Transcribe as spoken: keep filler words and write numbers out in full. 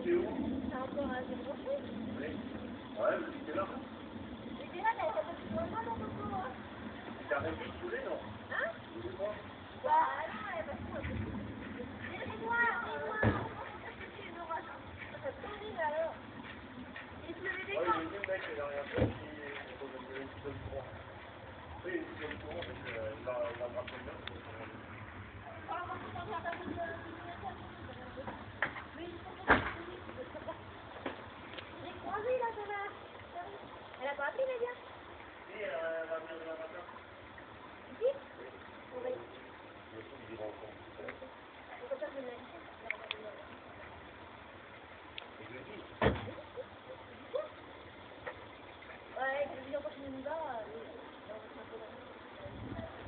c'est où? T'as encore un débranché? Oui. Ouais, mais c'était là. Mais t'es là, t'as pas plus loin mon coco, hein? T'as arrêté de couler, non? Hein? Tu voulais pas? Bah non, elle va se faire. Dis-moi, dis-moi, qu'est-ce que tu nous racontes? Ça tourne alors. Il pleuvait des Ouais, camps. j'ai vu le mec, il a rien fait, il faut me donner un petit peu de courant. Oui, un petit peu de courant, donc euh, il va il va me rappeler bien. J'ai croisé là, ça va. Elle a pas appelé, Nadia? Si, euh, la mère de la matin. Ici? On va y. Le fou, il est dans le fond. C'est comme ça que je l'ai dit. Et je lui dis, Ouais, je lui dis encore chez nous là.